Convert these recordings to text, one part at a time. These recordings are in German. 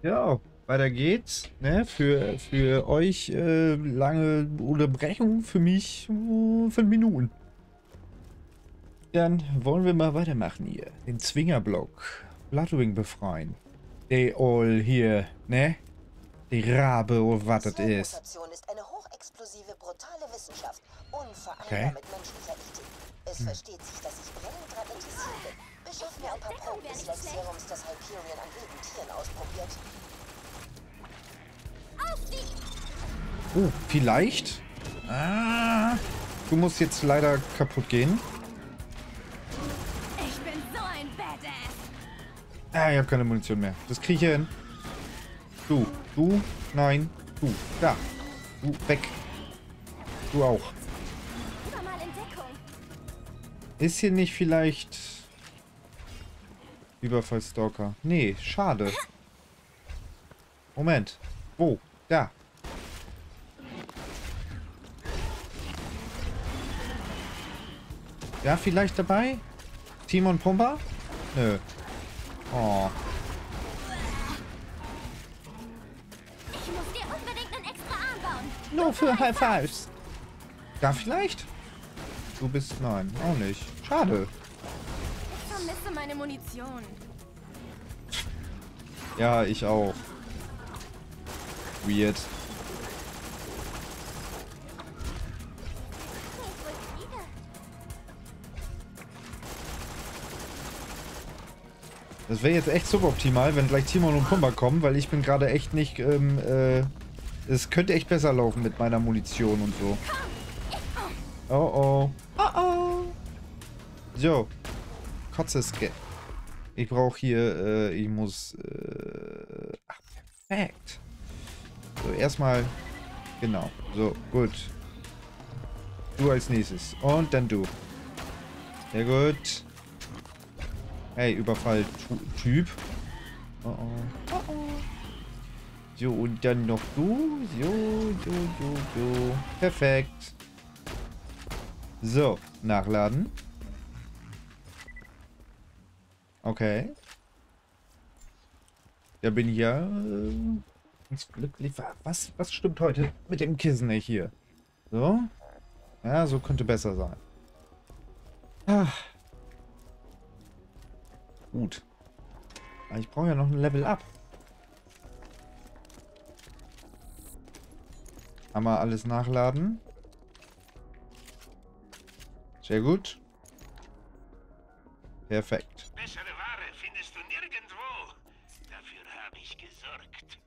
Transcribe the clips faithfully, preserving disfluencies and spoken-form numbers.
Ja, weiter geht's. Ne? Für, für euch äh, lange Unterbrechung, für mich äh, fünf Minuten. Dann wollen wir mal weitermachen hier. Den Zwingerblock. Bloodwing befreien. Die all hier, ne? Die Rabe oder was das ist. Mutation ist eine hochexplosive, brutale Wissenschaft. Unvereinbar Okay. mit menschlicher Ethik. Es versteht sich, dass ich brennend daran interessiert bin. Beschaff mir ein paar Proben des Lex-Serums, das Hyperion an wilden Tieren ausprobiert. Oh, vielleicht? Ah, du musst jetzt leider kaputt gehen. Ich bin so ein Badass. Ah, ich habe keine Munition mehr. Das kriege ich hin. Du, du, nein, du, da. Du, weg. Du auch. Lieber mal in Deckung. Ist hier nicht vielleicht Überfallstalker? Nee, schade. Moment. Wo? Da. Ja, vielleicht dabei? Timon Pumba? Nö. Oh. Ich muss dir unbedingt einen extra Arm bauen. Nur für High Fives. Da vielleicht? Du bist... Nein, auch nicht. Schade. Ich vermisse meine Munition. Ja, ich auch. Weird. Das wäre jetzt echt suboptimal, wenn gleich Timon und Pumba kommen, weil ich bin gerade echt nicht, ähm, äh, es könnte echt besser laufen mit meiner Munition und so. Oh oh. Oh oh. So. Kotzeske. Ich brauche hier, äh, ich muss, äh, ach, perfekt. So, erstmal, genau. So, gut. Du als nächstes. Und dann du. Sehr gut. Hey, Überfall-Typ. Oh oh. Oh oh. So, und dann noch du. So, so, so, so. Perfekt. So, nachladen. Okay. Da bin ich ja äh, ganz glücklich. Was, was stimmt heute mit dem Kissen nicht hier? So. Ja, so könnte besser sein. Ah. Gut. Aber ich brauche ja noch ein Level Up. Einmal alles nachladen. Sehr gut. Perfekt. Bessere Ware findest du nirgendwo. Dafür habe ich gesorgt.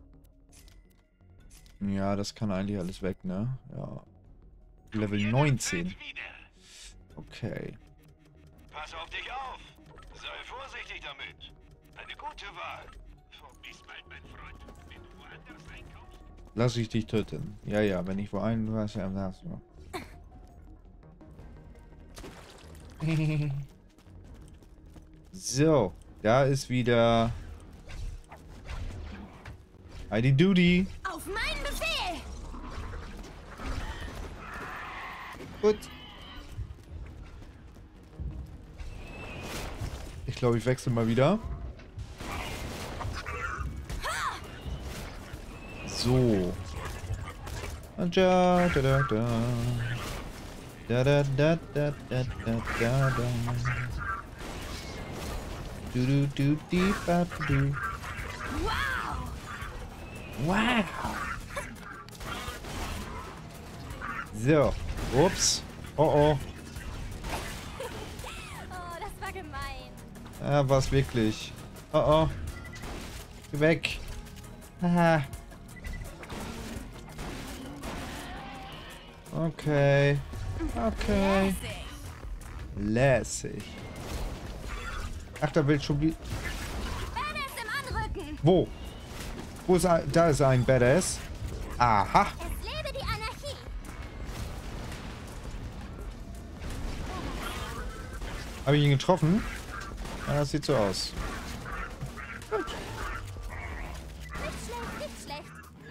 Ja, das kann eigentlich alles weg, ne? Ja. Level neunzehn. Okay. Pass auf dich auf. Sei vorsichtig damit. Eine gute Wahl. Bis bald, mein Freund. Wenn du woanders einkommst. Lass ich dich töten. Ja, ja, wenn ich woanders ja, das so. So, da ist wieder Heidi Doody. Auf meinen Befehl. Gut. Ich glaube, ich wechsle mal wieder. So. Und ja, da, da, da. Da, da, da, da, da, da, da, da. Du, du, du, die, ba, du. Wow. Wow. So. Ups. Oh, oh. Oh, das war gemein. Ja, war's wirklich. Oh, oh. Geh weg. Haha. Okay. Okay. Lässig. Ach, da will schon wieder... Badass im Anrücken. Wo? Wo ist ein... Da ist ein Badass. Aha. Es lebe die Anarchie. Habe ich ihn getroffen? Ja, das sieht so aus. Nicht schlecht, nicht schlecht.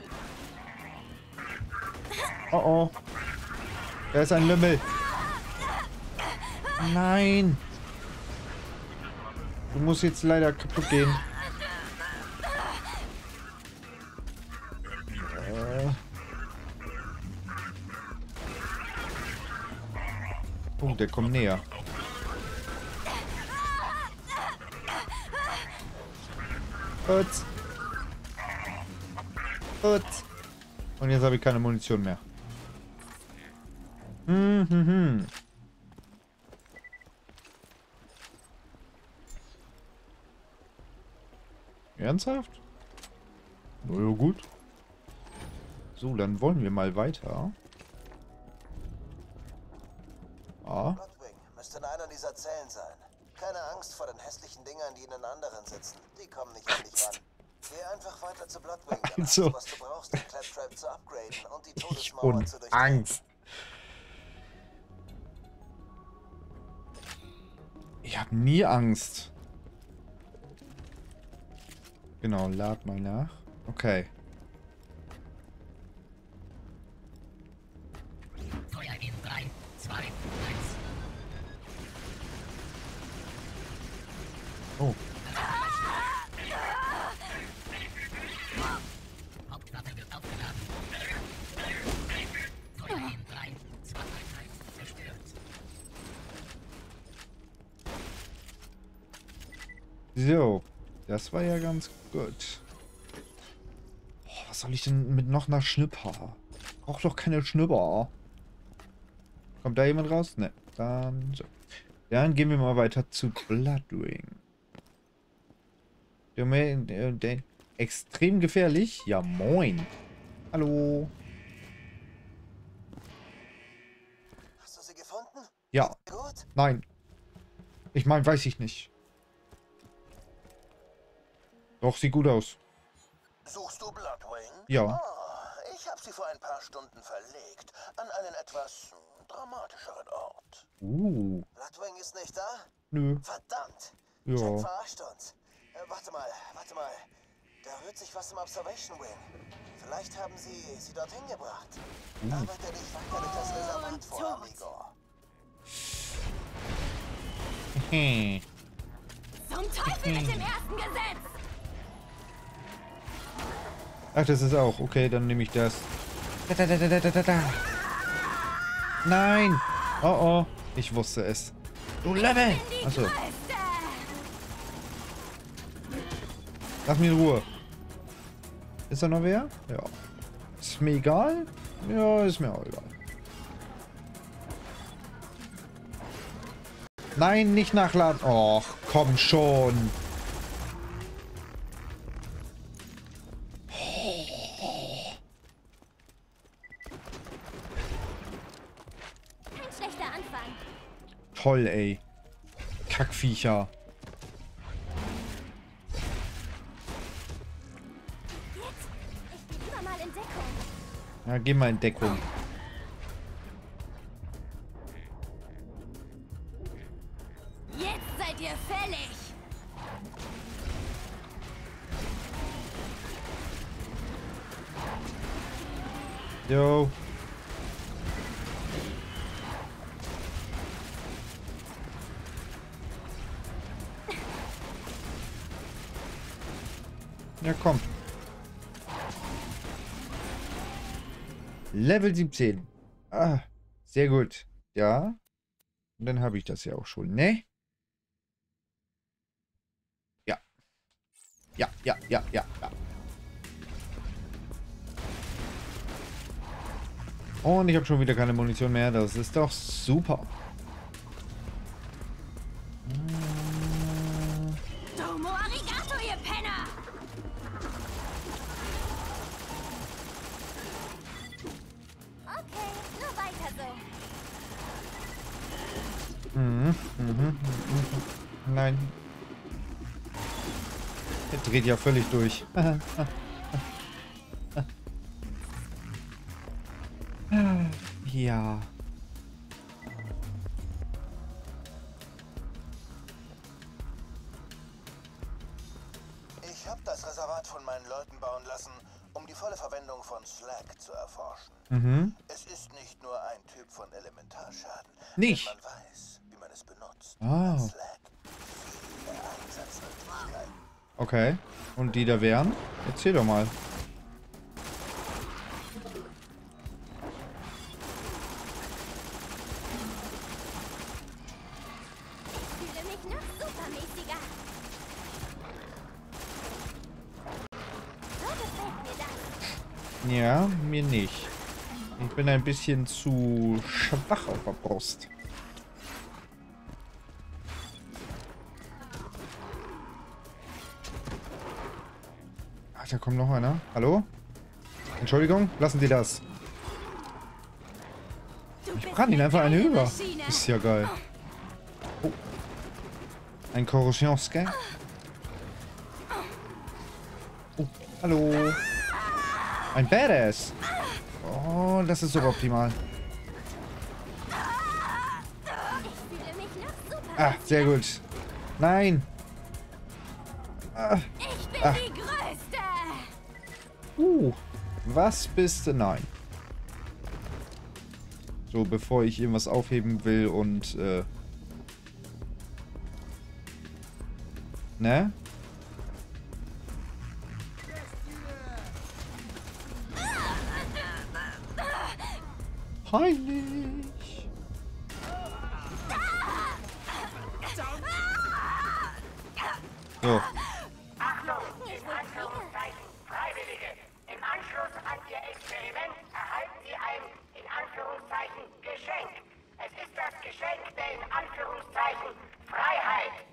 Oh oh. Da ist ein Lümmel. Nein. Du musst jetzt leider kaputt gehen. Oh, der kommt näher. Gut. Gut. Und jetzt habe ich keine Munition mehr. Hm, hm, hm. Ernsthaft? Na ja, gut. So, dann wollen wir mal weiter. Ah. Bloodwing müsste in einer dieser Zellen sein. Keine Angst vor den hässlichen Dingern, die in den anderen sitzen. Die kommen nicht an dich ran. Geh einfach weiter zu Bloodwing. Dann hast Also. du, was du brauchst, den Claptrap zu upgraden und die Ich Todesmauer und zu durchbrechen. Angst. Ich habe nie Angst. Genau, lad mal nach. Okay. Feuer in drei, zwei, eins. Oh. Hauptwaffe wird aufgeladen. Feuer in drei, zwei, eins. Zerstört. So. Das war ja ganz gut. Oh, was soll ich denn mit noch einer Schnipper? Brauch doch keine Schnipper. Kommt da jemand raus? Ne. Dann so. Dann gehen wir mal weiter zu Bloodwing. Der, der, der extrem gefährlich. Ja, moin. Hallo. Hast du sie gefunden? Ja. Gut? Nein. Ich meine, weiß ich nicht. Doch, sieht gut aus. Suchst du Bloodwing? Ja. Oh, ich habe sie vor ein paar Stunden verlegt. An einen etwas hm, dramatischeren Ort. Uh. Bloodwing ist nicht da? Nö. Verdammt! Ja. Jack verarscht uns. Äh, warte mal, warte mal. Da rührt sich was im Observation Wing. Vielleicht haben sie sie dorthin gebracht. Uh. Arbeite dich weiter durch das Reservat vor, tot. Amigo. Hm. Zum Teufel mit dem ersten Gesetz! Ach, das ist auch. Okay, dann nehme ich das. Da, da, da, da, da, da, da. Nein! Oh oh. Ich wusste es. Du Level! Achso. Lass mich in Ruhe. Ist da noch wer? Ja. Ist mir egal? Ja, ist mir auch egal. Nein, nicht nachladen. Och, komm schon. Kein schlechter Anfang. Toll, ey. Kackviecher. Jetzt? Ich gehe lieber mal in Deckung. Ja, geh mal in Deckung. Jetzt seid ihr fällig! Jo. Ja, komm. Level siebzehn. Ah, sehr gut. Ja. Und dann habe ich das ja auch schon, ne? Ja. Ja, ja, ja, ja, ja. Und ich habe schon wieder keine Munition mehr. Das ist doch super. Domo arigato, ihr Penner! Okay, nur weiter so. Mhm, mhm, mhm. Nein. Der dreht ja völlig durch. Ja. Ich habe das Reservat von meinen Leuten bauen lassen, um die volle Verwendung von Slag zu erforschen. Mhm. Es ist nicht nur ein Typ von Elementarschaden. Nicht? Wenn man weiß, wie man es benutzt. Ah. Hat Slag viele Einsatzmöglichkeiten. Okay. Und die da wären? Erzähl doch mal. Ja, mir nicht. Ich bin ein bisschen zu schwach auf der Brust. Ach, da kommt noch einer. Hallo? Entschuldigung, lassen Sie das. Ich brate ihn einfach eine über. Ist ja geil. Oh. Ein Korrosionske. Oh, hallo. Ein Badass. Oh, das ist super optimal. Ah, sehr gut. Nein. Ah. Ich bin Ah. die Größte. Uh, was bist du? Nein. So, bevor ich irgendwas aufheben will und, äh... Ne? Peinlich. So. Achtung, in Anführungszeichen Freiwillige. Im Anschluss an Ihr Experiment erhalten Sie ein, in Anführungszeichen, Geschenk. Es ist das Geschenk der, in Anführungszeichen, Freiheit.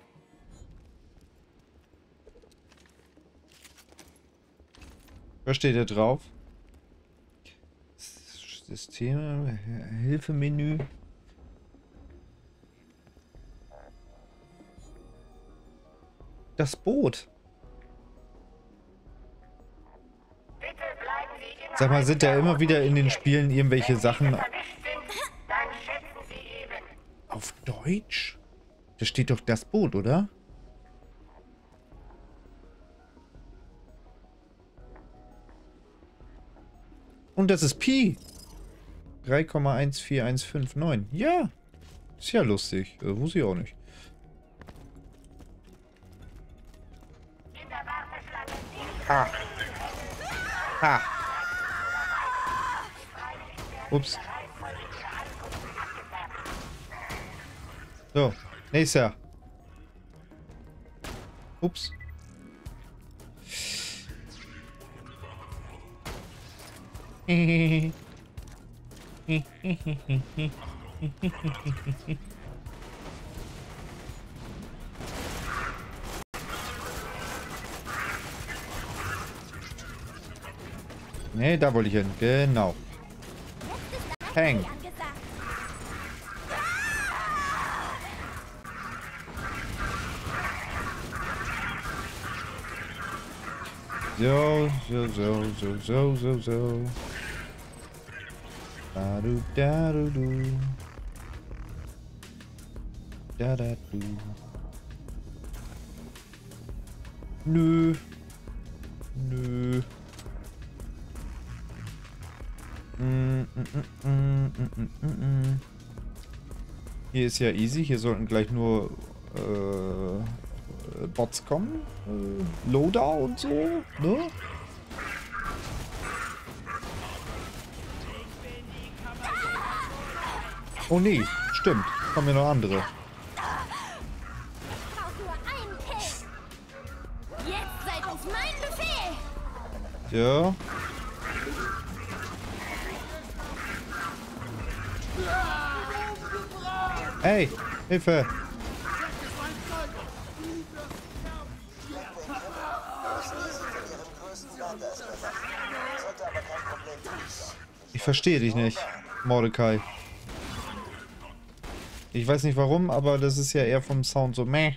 Was steht da drauf? Systeme, Hilfemenü. Das Boot. Bitte bleiben Sie immer. Sag mal, sind da immer wieder in den Spielen irgendwelche Sachen Wenn Sie verwischt sind, dann schätzen Sie eben. auf Deutsch? Da steht doch das Boot, oder? Und das ist Pi. drei Komma eins vier eins fünf neun. Ja. Ist ja lustig. Das wusste ich auch nicht. In der Warteschlange Ha. Ha. Ups. So. Nächster. Ups. Nee, da wollte ich hin. Genau. Hang. Angesagt. So, so, so, so, so, so, so. Da du, da du, du. Da da du. Nö. Nö. Mm, mm, mm, mm, mm, mm, mm. Hier ist ja easy. Hier sollten gleich nur äh, Bots kommen. Äh, Loader und so, ne? Oh nee, stimmt. Kommen ja noch andere. Braucht nur einen Kill. Jetzt seid auf mein Befehl. Ja. Hey, Hilfe! Ich verstehe dich nicht, Mordecai. Ich weiß nicht warum, aber das ist ja eher vom Sound so meh.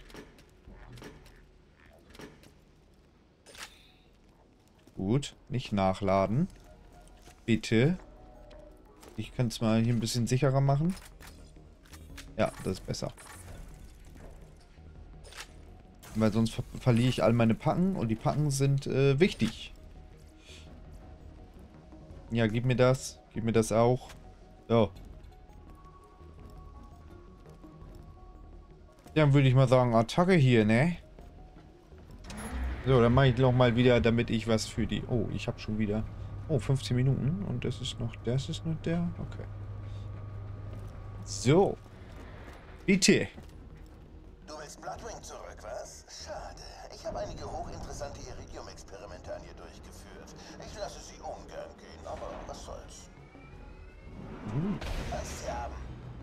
Gut, nicht nachladen. Bitte. Ich kann es mal hier ein bisschen sicherer machen. Ja, das ist besser. Weil sonst ver verliere ich all meine Packen und die Packen sind äh, wichtig. Ja, gib mir das. Gib mir das auch. So. Dann würde ich mal sagen, Attacke hier, ne? So, dann mache ich noch mal wieder, damit ich was für die... Oh, ich habe schon wieder... Oh, fünfzehn Minuten. Und das ist noch... Das ist noch der? Okay. So. Bitte. Du willst Bloodwing zurück, was? Schade. Ich habe einige hochinteressante Iridium-Experimente an ihr durchgeführt. Ich lasse sie ungern gehen. Was sie haben.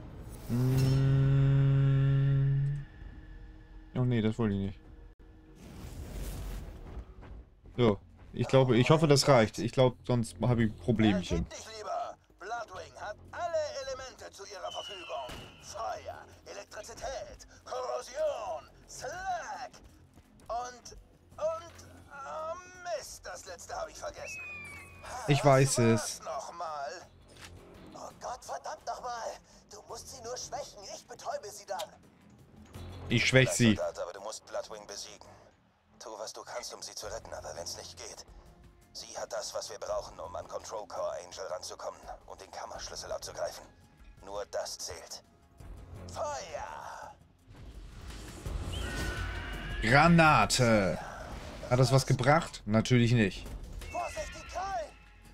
Mm. Oh nee, das wollte ich nicht. So, ich glaube, ich hoffe, das reicht. Ich glaube, sonst habe ich Problemchen. Ergib dich lieber. Bloodwing hat alle Elemente zu ihrer Verfügung. Feuer, Elektrizität, Korrosion, Slack und... und... Oh Mist, das letzte habe ich vergessen. Ich weiß Was es. war's nochmal? Oh Gott, verdammt nochmal. Du musst sie nur schwächen. Ich betäube sie dann. Ich schwäche sie. Soldat, aber du musst Bloodwing besiegen. Tu, was du kannst, um sie zu retten, aber wenn es nicht geht. Sie hat das, was wir brauchen, um an Control Core Angel ranzukommen und den Kammerschlüssel abzugreifen. Nur das zählt. Feuer! Granate. Hat das was gebracht? Natürlich nicht. Vorsicht, die Krallen!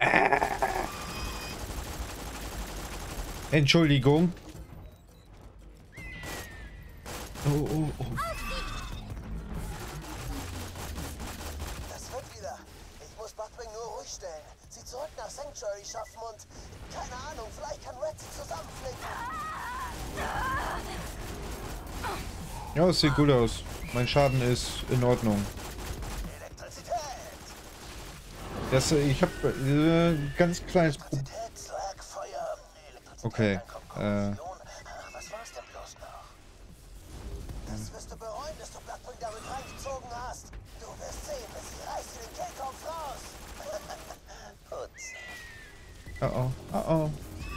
Entschuldigung. Oh, oh, oh. Das wird wieder. Ich muss Bloodwing nur ruhig stellen. Sie zurück nach Sanctuary schaffen und... keine Ahnung, vielleicht kann Red sie zusammenflicken. Ja, es sieht gut aus. Mein Schaden ist in Ordnung. Elektrizität! Das, ich habe äh, ganz kleines Problem. Elektrizität, Slack, Feuer, Elektrizität, Okay, dann kommt äh. Korrosion. Ach, was war's denn bloß noch? Das wirst du bereuen, dass du Bloodwing damit reingezogen hast. Du wirst sehen, dass sie reißt dir den Kehlkopf raus. Putz. Oh oh, oh oh.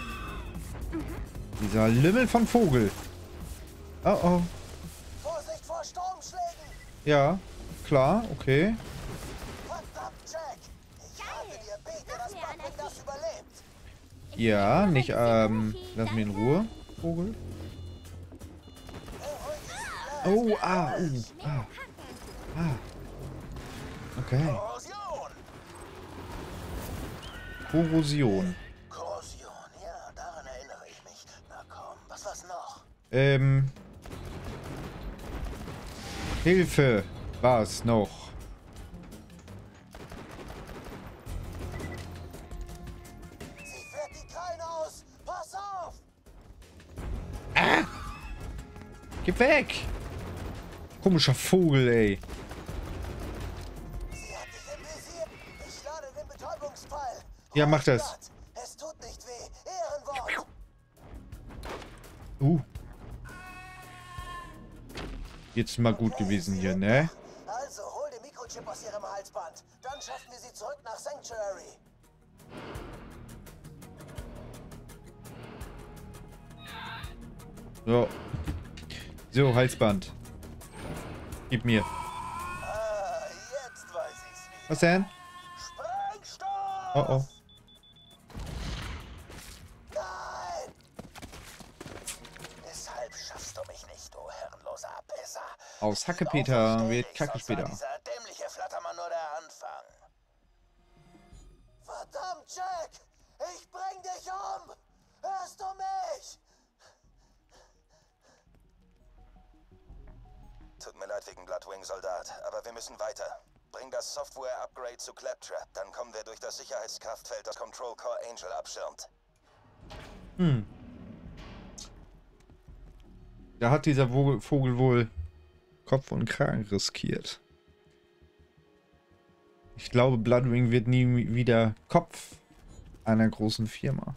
Dieser Lümmel von Vogel. Oh oh. Vorsicht vor Sturmschlägen! Ja, klar, okay. Verdammt, Jack! Ich habe dir bete, dass Bloodwing das überlebt. Ja, nicht, ähm, lass mich in Ruhe, Vogel. Oh, ah, uh, ah. Ah. Okay. Korrosion! Korrosion. Korrosion, ja, daran erinnere ich mich. Na komm, was war's noch? Ähm. Hilfe. Was noch? Sie fährt die Krallen aus! Pass auf! Geh weg! Komischer Vogel, ey. Sie hat dich im Visier. Ich lade den Betäubungspfeil. Ja, mach das. Gott, es tut nicht weh. Ehrenwort. Uh. Jetzt mal gut gewesen hier, ne? Also, hol den Mikrochip aus ihrem Halsband. Dann schaffen wir sie zurück nach Sanctuary. So. So, Halsband. Gib mir. Ah, jetzt weiß ich's wieder. Was denn? Sprengstoff! Oh oh. Nein! Deshalb schaffst du mich nicht, du herrenloser Abesser. Aus Hackepeter wird Kacke Sonst war später. dieser dämliche Flattermann nur der Anfang. Verdammt, Jack! Ich bring dich um! Hörst du mich? Tut mir leid wegen Bloodwing, Soldat, aber wir müssen weiter. Bring das Software-Upgrade zu Claptrap, dann kommen wir durch das Sicherheitskraftfeld, das Control Core Angel abschirmt. Hm. Da hat dieser Vogel, Vogel wohl Kopf und Kragen riskiert. Ich glaube, Bloodwing wird nie wieder Kopf einer großen Firma.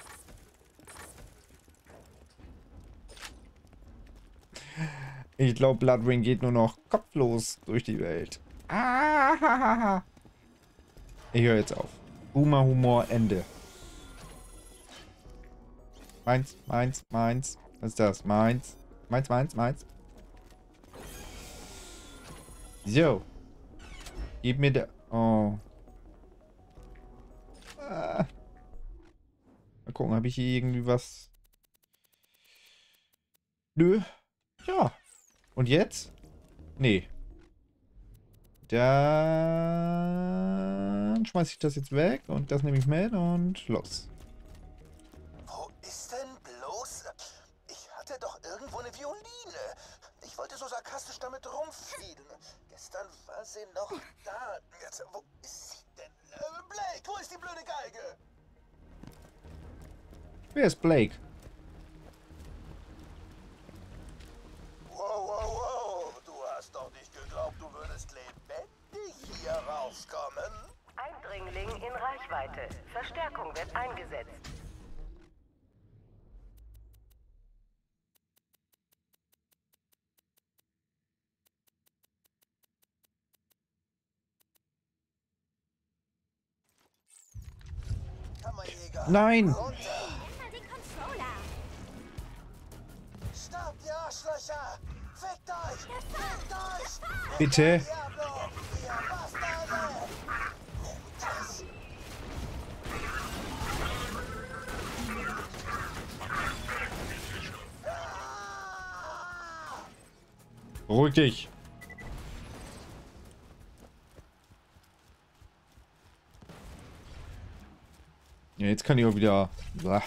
Ich glaube, Bloodwing geht nur noch kopflos durch die Welt. Ah, ich höre jetzt auf. Boomer Humor, Ende. Meins, meins, meins. Was ist das? Meins. Meins, meins, meins. So. Gib mir der... Oh. Ah. Mal gucken, habe ich hier irgendwie was... Nö. Ja. Und jetzt? Nee. Dann schmeiße ich das jetzt weg und das nehme ich mit und los. Wo ist denn bloß... Ich hatte doch irgendwo eine Violine. Ich wollte so sarkastisch damit rumfielen. Gestern war sie noch da. Jetzt, wo ist sie denn? Äh, Blake, wo ist die blöde Geige? Wer ist Blake? Wow, wow, wow. Du hast doch nicht geglaubt, du würdest lebendig hier rauskommen? Eindringling in Reichweite. Verstärkung wird eingesetzt. Kammerjäger. Nein! Runter. Mal den Controller. Stoppt, ihr Arschlöcher! Fickt euch! Fickt euch! Bitte. Diablo! Ihr Bastarde! Nimmt es! Beruhig dich. Ja, jetzt kann ich auch wieder... Blah.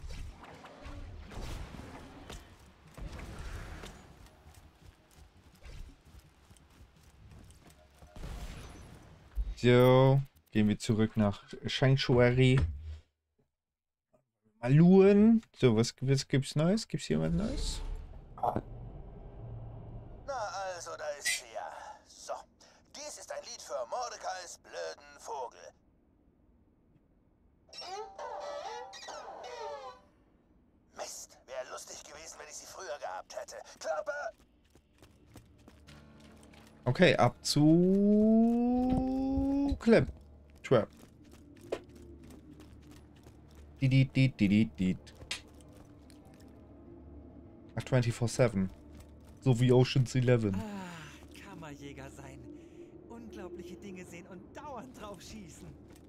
So, gehen wir zurück nach Sanctuary. Maluen. So, was, was gibt's Neues? Gibt's hier was Neues? Na also, da ist sie ja. So, dies ist ein Lied für Mordecais blöden Vogel. Mist, wäre lustig gewesen, wenn ich sie früher gehabt hätte. Klappe! Okay, ab zu Clap Trap. Didit, didit, didit, didit. Ach, vierundzwanzig sieben. So wie Ocean's Eleven. Ah, Kammerjäger sein. Unglaubliche Dinge sehen und dauernd drauf schießen.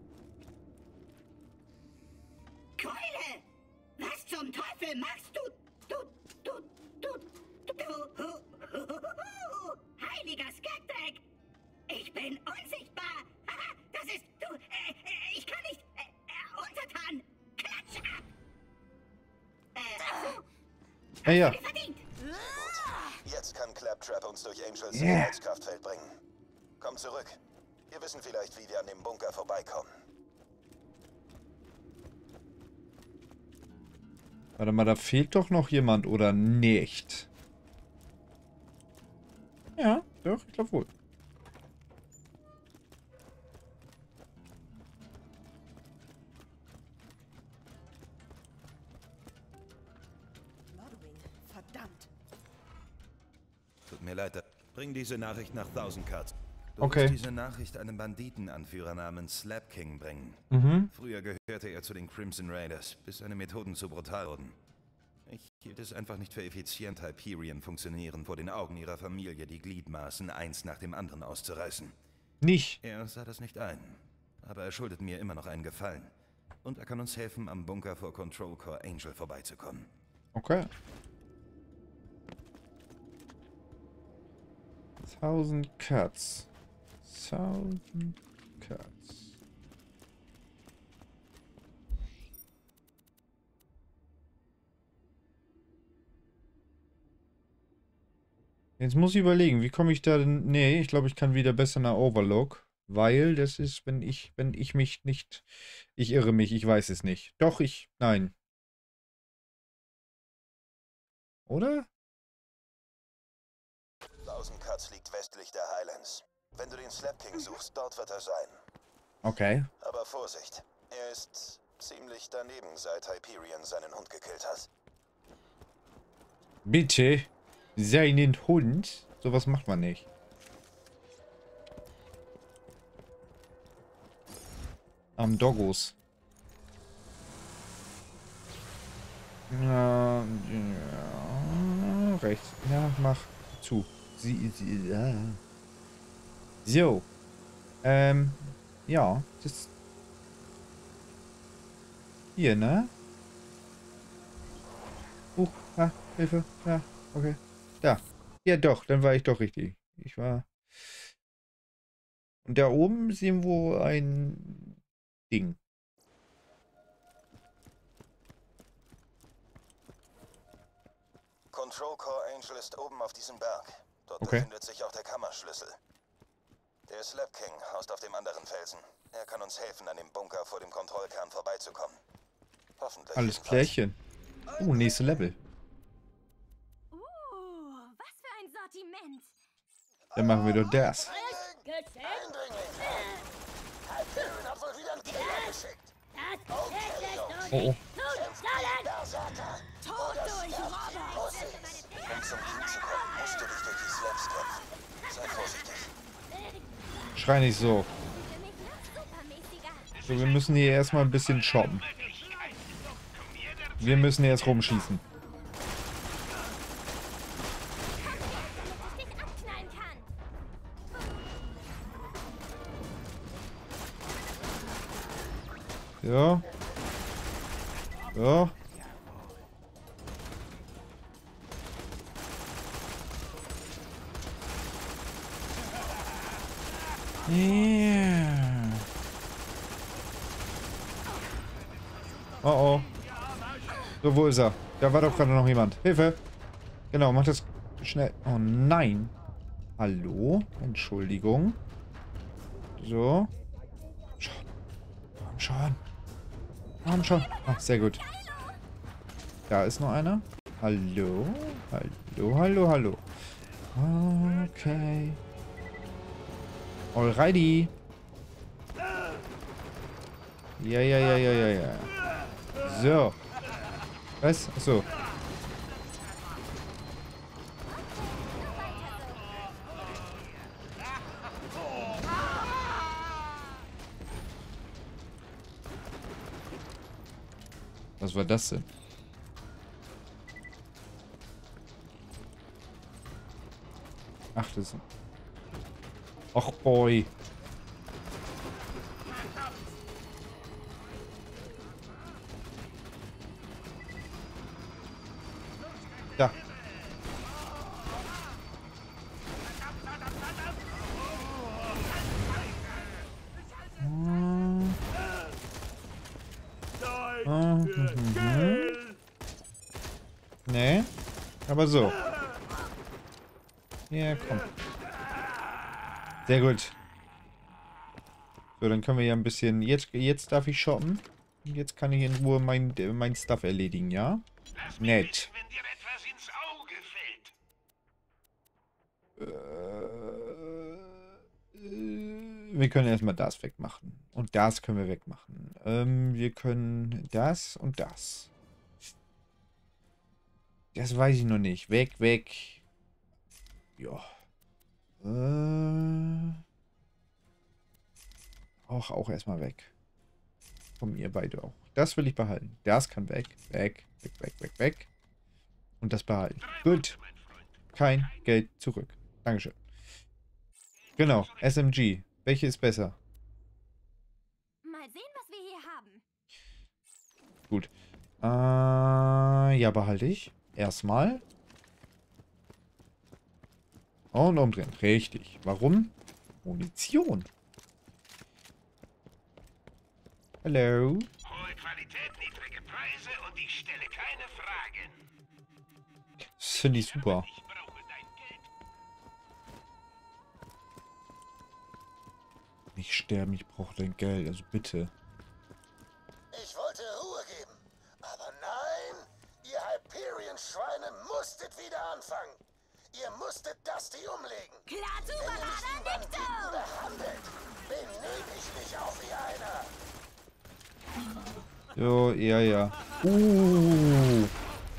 Keule! Was zum Teufel machst du? Du, du, du, du, du, heiliger Skagdreck! Ich bin unsichtbar! Haha, das ist, du, äh, äh, ich kann nicht, äh, äh, untertan! Klatsch ab! Äh, so, Ja, ja. dir verdient! Jetzt kann Claptrap uns durch Angels Yeah. Sicherheitskraftfeld bringen. Komm zurück. Wir wissen vielleicht, wie wir an dem Bunker vorbeikommen. Warte mal, da fehlt doch noch jemand, oder nicht? Ja, doch, ich glaube wohl. Verdammt. Tut mir leid, bring diese Nachricht nach Thousand Cuts. Du Okay. musst diese Nachricht einem Banditenanführer namens Slap King bringen. Mhm. Früher gehörte er zu den Crimson Raiders, bis seine Methoden zu brutal wurden. Ich hielt es einfach nicht für effizient, Hyperion funktionieren, vor den Augen ihrer Familie die Gliedmaßen eins nach dem anderen auszureißen. Nicht. Er sah das nicht ein, aber er schuldet mir immer noch einen Gefallen. Und er kann uns helfen, am Bunker vor Control Core Angel vorbeizukommen. Okay. Thousand Cuts. Thousand Cuts. Jetzt muss ich überlegen, wie komme ich da denn... Nee, ich glaube, ich kann wieder besser nach Overlook. Weil das ist, wenn ich, wenn ich mich nicht... Ich irre mich, ich weiß es nicht. Doch, ich... Nein. Oder? Thousand Cuts liegt westlich der Highlands. Wenn du den Slap King suchst, dort wird er sein. Okay. Aber Vorsicht, er ist ziemlich daneben, seit Hyperion seinen Hund gekillt hat. Bitte? Seinen Hund? Sowas macht man nicht. Am Doggos. Ja, ja, rechts. Ja, mach zu. Sie, sie, ja. So. Ähm, ja, das... Hier, ne? Uh, ah, Hilfe. Ja, okay. Da. Ja, doch, dann war ich doch richtig. Ich war... Und da oben sehen wir ein Ding. Control Core Angel ist oben auf diesem Berg. Dort Okay. befindet sich auch der Kammerschlüssel. Der Slap King haust auf dem anderen Felsen. Er kann uns helfen, an dem Bunker vor dem Kontrollkern vorbeizukommen. Hoffentlich. Alles jedenfalls. klärchen. Oh, nächste Level. Uh, was für ein Sortiment. Dann machen wir doch das. Eindringling! Hyperion hat wohl wieder einen Killer geschickt. Okay, Jungs. Oh, oh. Kämpft gegen Berserker. Tot Oder durch sterbt Robert. gegen Ossis. Um zum Krieg zu kommen, musst du dich durch die Slabs kämpfen. Sei vorsichtig. Schrei nicht so. Für mich noch supermäßiger. So, wir müssen hier erstmal ein bisschen shoppen. Wir müssen erst rumschießen. Damit ich dich abknallen kann. Ja. Ja. Yeah. Oh oh. So, wo ist er? Da war doch gerade noch jemand. Hilfe! Genau, mach das schnell. Oh nein. Hallo? Entschuldigung. So. Schon. Komm schon. Komm schon. Ach, sehr gut. Da ist noch einer. Hallo? Hallo, hallo, hallo. Okay. Alrighty. Ja, ja, ja, ja, ja, ja. So. Was? Achso. Was war das denn? Ach, das ist... Ach, boy. Da. Hm. Ah, mhm. Nee. Aber so. Ja, komm. Sehr gut. So, dann können wir ja ein bisschen... Jetzt, jetzt darf ich shoppen. Jetzt kann ich in Ruhe mein, mein Stuff erledigen, ja? Nett. Wenn dir etwas ins Auge fällt. Äh, wir können erstmal das wegmachen. Und das können wir wegmachen. Ähm, wir können das und das. Das weiß ich noch nicht. Weg, weg. Ja. Äh. Auch, auch erstmal weg. Kommen ihr beide auch. Das will ich behalten. Das kann weg. Weg, weg, weg, weg, weg. Und das behalten. Gut. Kein Geld zurück. Dankeschön. Genau. S M G. Welche ist besser? Mal sehen, was wir hier haben. Gut. Äh, ja, behalte ich. Erstmal. Und umdrehen. Richtig. Warum? Munition. Hallo. Hohe Qualität, niedrige Preise und ich stelle keine Fragen. Das finde ich super. Ich brauche dein Geld. Nicht sterben, ich brauche dein Geld. Also bitte. Ich wollte Ruhe geben. Aber nein, ihr Hyperion-Schweine musstet wieder anfangen. Ihr musstet Dusty umlegen. Klar zu, Wenn ihr mich wie Banana Banditen behandelt, benehme ich mich auch wie einer. Jo, ja, ja. Uh.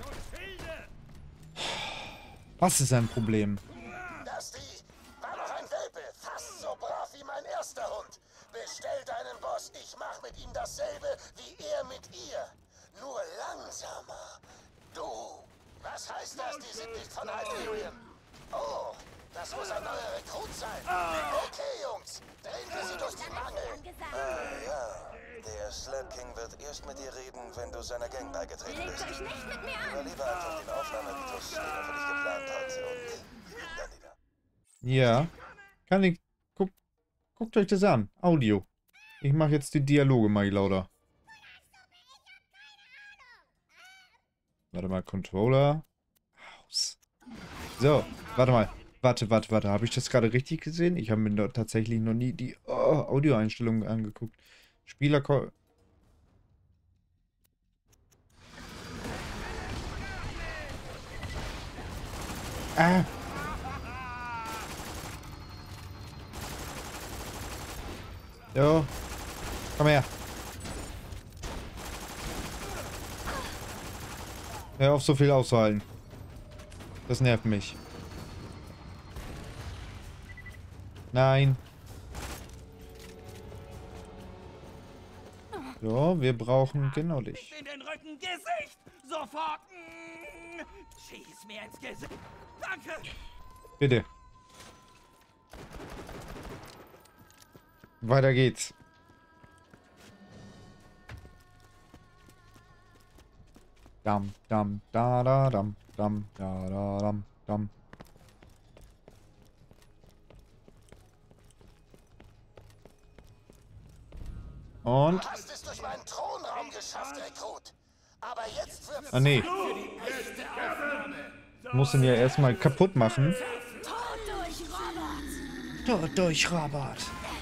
Was ist ein Problem? Dusty war noch ein Welpe, fast so brav wie mein erster Hund. Bestellt einen Boss, ich mach mit ihm dasselbe wie er mit ihr. Nur langsamer. Du, was heißt das? Die sind nicht von Hyperion. Oh, das muss ein neuer Rekrut sein. Okay, Jungs, drehen wir sie durch die Mangel. Äh, ja. Der Slab King wird erst mit dir reden, wenn du seiner Gang beigetreten Legt bist. euch nicht mit mir Hör an. lieber einfach den Aufnahmeritus, den er für dich geplant hat, und flieg dann wieder. Ja. Kann ich... Guck, guckt euch das an. Audio. Ich mache jetzt die Dialoge mal lauter. Warte mal, Controller. Aus. So, warte mal. Warte, warte, warte. Habe ich das gerade richtig gesehen? Ich habe mir da tatsächlich noch nie die oh, Audioeinstellungen angeguckt. Spieler... Ah. Jo. Komm her. Hör auf, so viel auszuhalten. Das nervt mich. Nein. So, wir brauchen genau dich. In den Rücken, Gesicht! Sofort! Mm, schieß mir ins Gesicht! Danke! Bitte. Weiter geht's. Dam, dam, da, da, dam, dam, da, da, dam, dam. Und? Du hast es durch meinen Thronraum geschafft, Rekrut. Aber jetzt wird's Ah, nee. Ich muss ihn ja erstmal kaputt machen. Tod durch Robert! Tod durch Robert.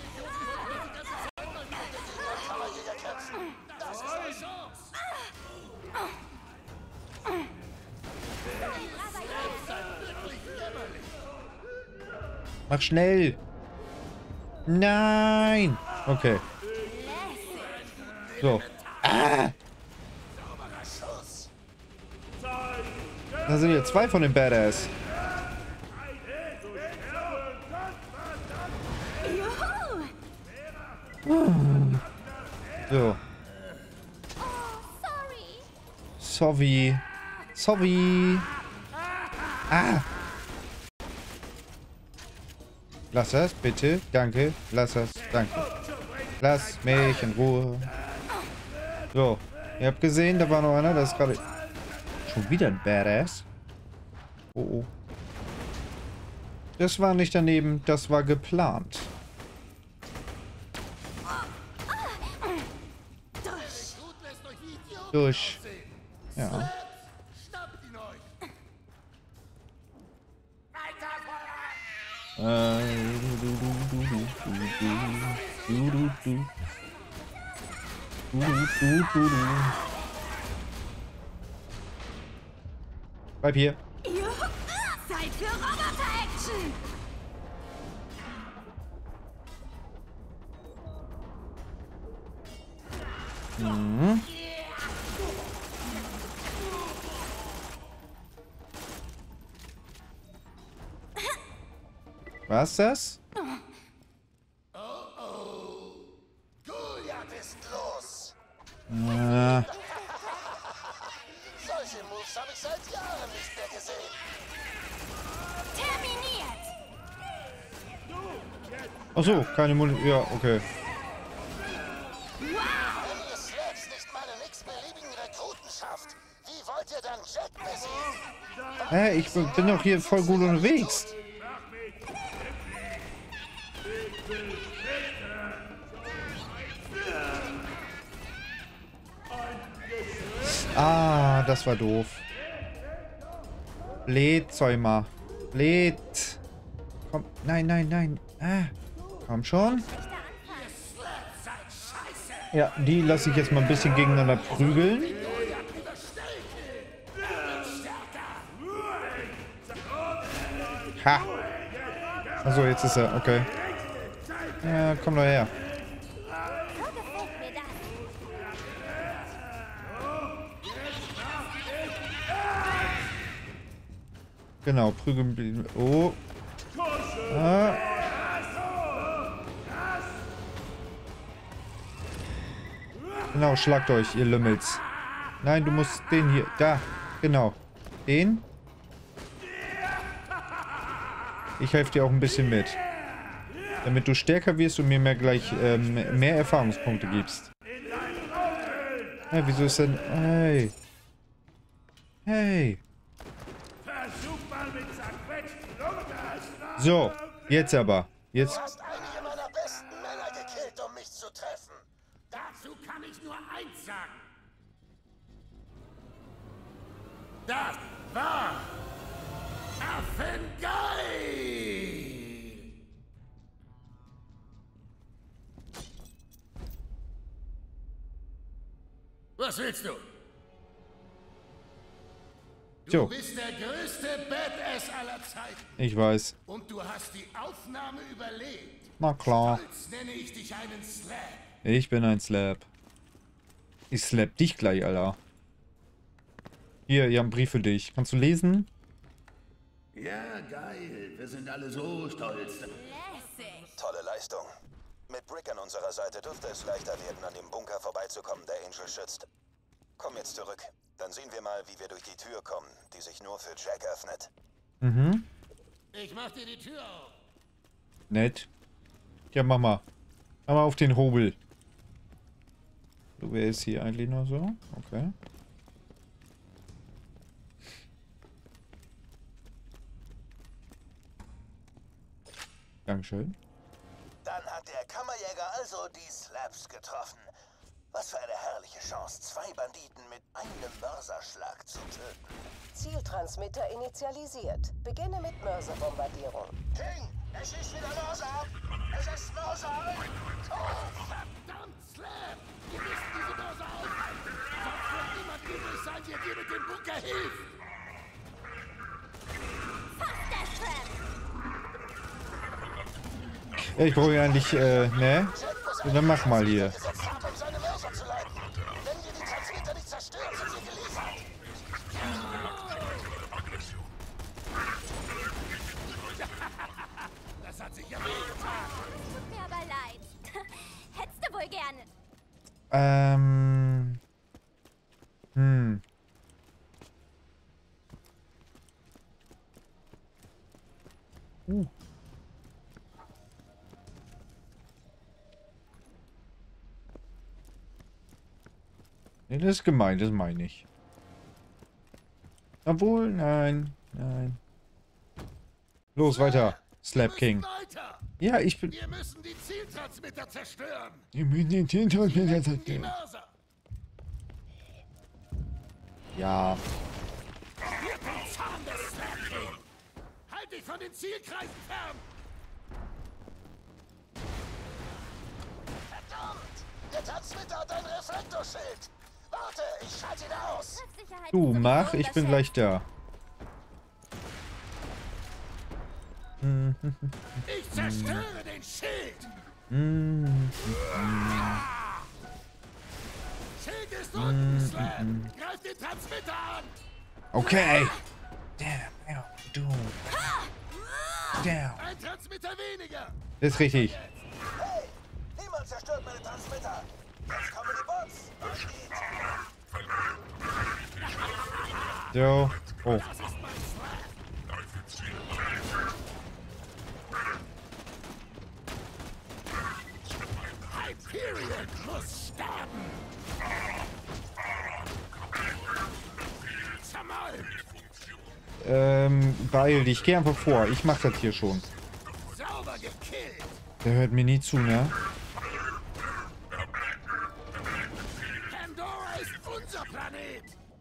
Mach schnell. Nein. Okay. So. Ah. Da sind hier zwei von den Badass. So. Sorry. Sorry. Ah. Lass das, bitte. Danke. Lass das. Danke. Lass mich in Ruhe. So. Ihr habt gesehen, da war noch einer, das ist gerade... Schon wieder ein Badass. Oh, oh. Das war nicht daneben, das war geplant. Durch. Ja. Äh, du, du, du, du, du, du, du, du. Du, du, du, du. Bleib hier. Zeit für Roboter-Action! Mhm. Was das? Oh oh. Goliath ist los. Äh. Solche Moves habe ich seit Jahren nicht mehr gesehen. Terminiert! Ach so, keine Muni. Ja, okay. Wenn ihr selbst nicht mal einen x-beliebigen Rekruten schafft, wie wollt ihr dann Jet besiegen? Hä, ich bin doch hier voll gut unterwegs. Ah, das war doof. Lädt, Zäumer. Lädt. Komm, nein, nein, nein. Ah, komm schon. Ja, die lasse ich jetzt mal ein bisschen gegeneinander prügeln. Ha. Achso, jetzt ist er. Okay. Ja, komm doch her. Genau, prügeln. Oh. Ah. Genau, schlagt euch, ihr Lümmels. Nein, du musst den hier. Da. Genau. Den. Ich helfe dir auch ein bisschen mit. Damit du stärker wirst und mir mehr gleich ähm, mehr Erfahrungspunkte gibst. Ja, wieso ist denn... Hey. Hey. So, jetzt aber. Jetzt... Du hast einige meiner besten Männer gekillt, um mich zu treffen. Dazu kann ich nur eins sagen. Das war affengeil! Was willst du? So. Du bist der größte Badass aller Zeiten. Ich weiß. Und du hast die Aufnahme überlebt. Na klar. Stolz nenne ich dich einen Slab. Ich bin ein Slap. Ich slap dich gleich, Alter. Hier, ihr habt einen Brief für dich. Kannst du lesen? Ja, geil. Wir sind alle so stolz. Lässig. Tolle Leistung. Mit Brick an unserer Seite dürfte es leichter werden, an dem Bunker vorbeizukommen, der Angel schützt. Komm jetzt zurück. Dann sehen wir mal, wie wir durch die Tür kommen, die sich nur für Jack öffnet. Mhm. Ich mach dir die Tür auf. Nett. Ja, mach mal. Mach mal auf den Hobel. So, wer ist hier eigentlich nur so? Okay. Dankeschön. Dann hat der Kammerjäger also die Slabs getroffen. Was für eine herrliche Chance, zwei Banditen mit einem Mörserschlag zu töten. Zieltransmitter initialisiert. Beginne mit Mörserbombardierung. King, es schießt wieder Mörser ab! Es ist Mörser! Oh, verdammt, Slab! Wir müssen diese Mörser aufhalten. Sonst wird niemand übrig sein, der dir mit dem Bunker hilft. Fast der Tramp. Ja, ich brauche ja eigentlich, äh, ne? Ja, dann mach mal hier. Das hat sich ja wehgetan. Tut mir aber leid. Hättest du wohl gerne. Ähm. Hm. Uh. Nee, das ist gemein, das meine ich. Obwohl, nein, nein. Los, weiter. Slap King. Weiter. Ja, ich bin... Wir müssen die Zieltransmitter zerstören. Wir müssen den Zieltransmitter Die zerstören. Mörser. Ja. Spürt den Zahn des Slab King. Halt dich von den Zielkreisen fern. Verdammt! Der Transmitter hat ein Reflektorschild! Warte, ich schalte ihn aus! Treffsicherheit Du, ist mach, sowieso ich bin unterschätzt. gleich da. Ich zerstöre den Schild. Schild ist unten, Slab. Greif den Transmitter an. Okay. Damn, ja, du. Damn. Ein Transmitter weniger. Das ist richtig. Hey! Niemand zerstört meine Transmitter! Jetzt kommen die Bots! Auf geht's! So. Oh. Das ist mein Slab. Hyperion muss sterben. Zermalmt. Ähm, beeil dich. Geh einfach vor. Ich mach das hier schon. Sauber gekillt. Der hört mir nie zu, ne? Pandora ist unser Planet.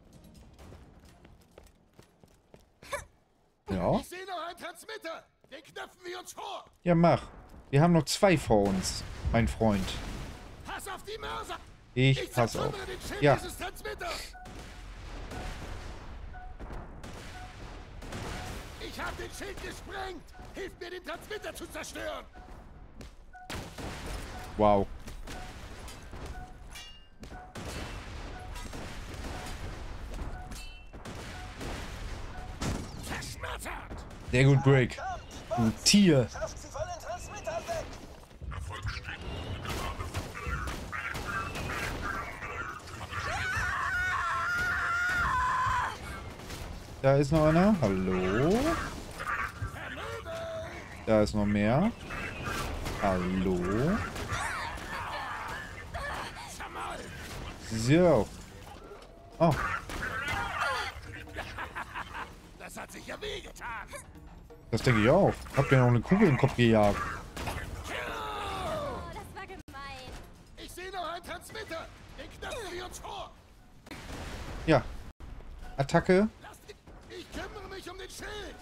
Ja. Ich sehe noch einen Transmitter. Den knöpfen wir uns vor. Ja, mach. Wir haben noch zwei vor uns, mein Freund. Pass auf die Mörser. Ich pass auf. zerstöre den Schild Ja. dieses Transmitters. Ich habe den Schild gesprengt. Hilf mir, den Transmitter zu zerstören. Wow. Zerschmettert. Sehr gut, Break. Du Tier. Schafft sie von den Transmittern weg! Da ist noch einer. Hallo. Da ist noch mehr. Hallo. So. Oh. Das hat sich ja wehgetan. Das denke ich auch. Habt ihr noch eine Kugel im Kopf gejagt? Oh, das war gemein. Ich sehe noch einen Transmitter. Den knöpfen wir uns vor. Ja. Attacke. Lass mich. Ich kümmere mich um den Schild.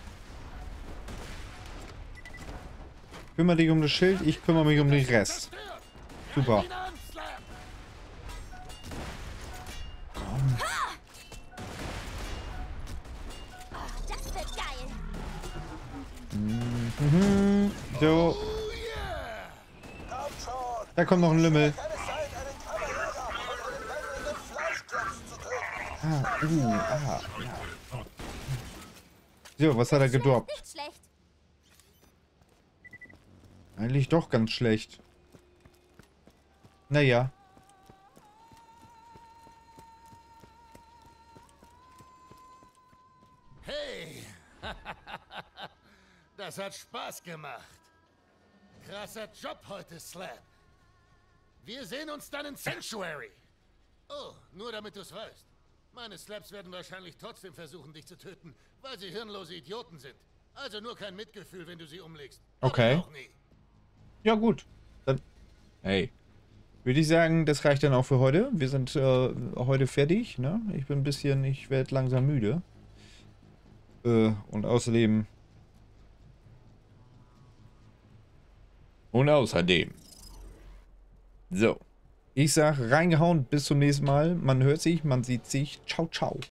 Kümmere dich um das Schild, ich kümmere mich um den Rest. Zerstört. Super. Greif ihn an, Slab. Mhm. So. Da kommt noch ein Lümmel. Ah, uh, ah, ja. So, was hat er gedroppt? Nicht schlecht. Eigentlich doch ganz schlecht. Naja. Hey! Das hat Spaß gemacht. Krasser Job heute, Slap. Wir sehen uns dann in Sanctuary. Oh, nur damit du es weißt. Meine Slaps werden wahrscheinlich trotzdem versuchen, dich zu töten, weil sie hirnlose Idioten sind. Also nur kein Mitgefühl, wenn du sie umlegst. Okay. Auch nie. Ja, gut. Dann, hey. Würde ich sagen, das reicht dann auch für heute. Wir sind äh, heute fertig, ne? Ich bin ein bisschen, ich werde langsam müde. Äh, und außerdem... Und außerdem... So. Ich sag reingehauen, bis zum nächsten Mal. Man hört sich, man sieht sich. Ciao, ciao.